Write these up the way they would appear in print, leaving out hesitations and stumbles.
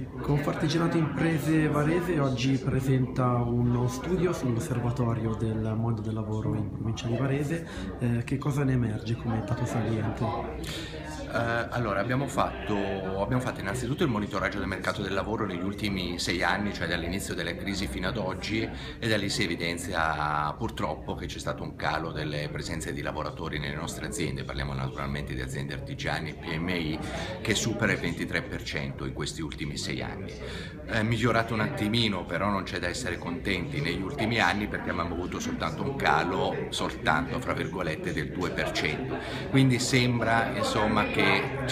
Confartigianato Imprese Varese oggi presenta uno studio sull'osservatorio del mondo del lavoro in provincia di Varese. Che cosa ne emerge come dato saliente? Allora, abbiamo fatto innanzitutto il monitoraggio del mercato del lavoro negli ultimi 6 anni, cioè dall'inizio della crisi fino ad oggi, e da lì si evidenzia purtroppo che c'è stato un calo delle presenze di lavoratori nelle nostre aziende. Parliamo naturalmente di aziende artigiane e PMI, che supera il 23% in questi ultimi 6 anni. È migliorato un attimino, però non c'è da essere contenti negli ultimi anni, perché abbiamo avuto soltanto un calo, fra virgolette, del 2%. Quindi sembra insomma che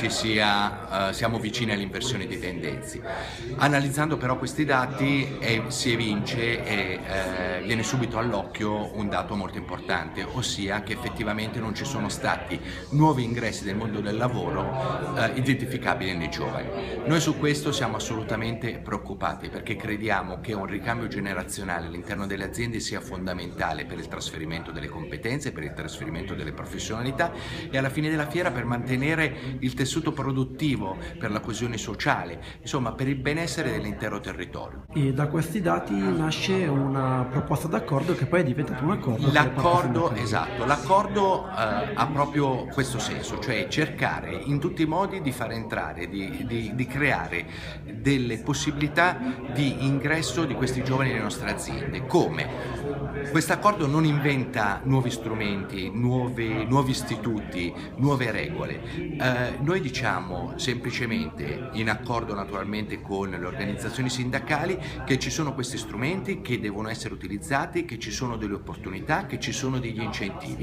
siamo vicini all'inversione di tendenze. Analizzando però questi dati si evince e viene subito all'occhio un dato molto importante, ossia che effettivamente non ci sono stati nuovi ingressi nel mondo del lavoro identificabili nei giovani. Noi su questo siamo assolutamente preoccupati, perché crediamo che un ricambio generazionale all'interno delle aziende sia fondamentale per il trasferimento delle competenze, per il trasferimento delle professionalità e alla fine della fiera per mantenere il tessuto produttivo, per la coesione sociale, insomma per il benessere dell'intero territorio. E da questi dati nasce una proposta d'accordo che poi è diventato un accordo. Esatto, l'accordo ha proprio questo senso, cioè cercare in tutti i modi di far entrare, di creare delle possibilità di ingresso di questi giovani nelle nostre aziende. Come? Questo accordo non inventa nuovi strumenti, nuovi istituti, nuove regole. Noi diciamo semplicemente, in accordo naturalmente con le organizzazioni sindacali, che ci sono questi strumenti che devono essere utilizzati, che ci sono delle opportunità, che ci sono degli incentivi.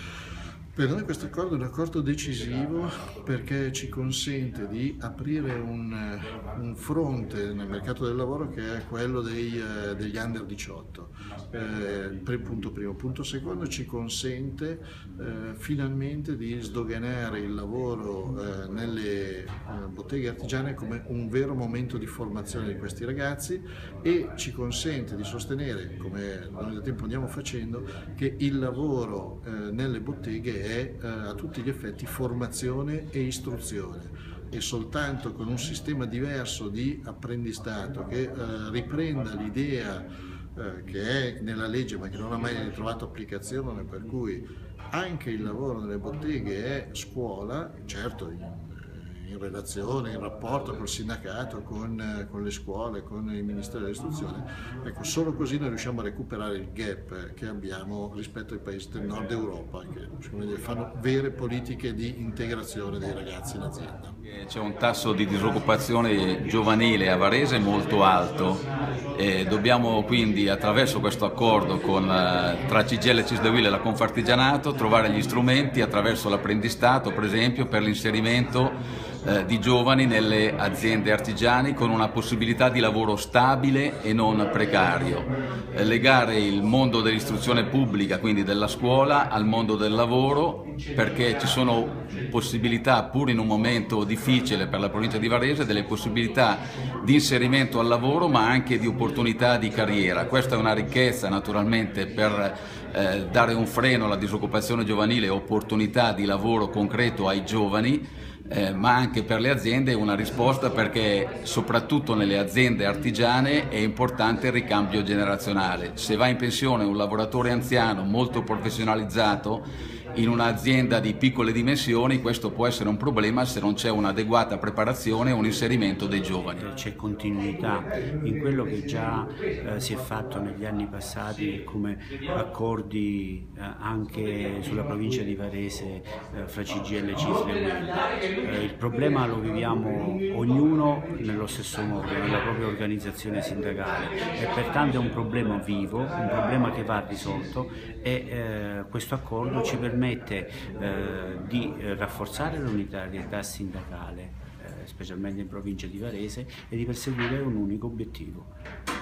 Per noi questo accordo è un accordo decisivo, perché ci consente di aprire un fronte nel mercato del lavoro che è quello degli under 18. Punto primo. Punto secondo, ci consente finalmente di sdoganare il lavoro nelle botteghe artigiane come un vero momento di formazione di questi ragazzi, e ci consente di sostenere, come noi da tempo andiamo facendo, che il lavoro nelle botteghe è a tutti gli effetti formazione e istruzione, e soltanto con un sistema diverso di apprendistato che riprenda l'idea che è nella legge ma che non ha mai trovato applicazione, per cui anche il lavoro nelle botteghe è scuola, certo in relazione, in rapporto col sindacato, con le scuole, con il Ministero dell'Istruzione. Ecco, solo così noi riusciamo a recuperare il gap che abbiamo rispetto ai paesi del nord Europa, che fanno vere politiche di integrazione dei ragazzi in azienda. C'è un tasso di disoccupazione giovanile a Varese molto alto, e dobbiamo quindi, attraverso questo accordo tra CGIL, CISL-UIL e la Confartigianato, trovare gli strumenti attraverso l'apprendistato, per esempio, per l'inserimento di giovani nelle aziende artigiane, con una possibilità di lavoro stabile e non precario. Legare il mondo dell'istruzione pubblica, quindi della scuola, al mondo del lavoro, perché ci sono possibilità, pur in un momento difficile per la provincia di Varese, delle possibilità di inserimento al lavoro, ma anche di opportunità di carriera. Questa è una ricchezza naturalmente per dare un freno alla disoccupazione giovanile e opportunità di lavoro concreto ai giovani, ma anche per le aziende è una risposta, perché soprattutto nelle aziende artigiane è importante il ricambio generazionale. Se va in pensione un lavoratore anziano molto professionalizzato in un'azienda di piccole dimensioni, questo può essere un problema se non c'è un'adeguata preparazione e un inserimento dei giovani. C'è continuità in quello che già si è fatto negli anni passati come accordi anche sulla provincia di Varese fra CGIL, CISL e UIL. Il problema lo viviamo ognuno nello stesso modo, nella propria organizzazione sindacale, e pertanto è un problema vivo, un problema che va risolto, e questo accordo ci permette di rafforzare l'unitarietà sindacale, specialmente in provincia di Varese, e di perseguire un unico obiettivo: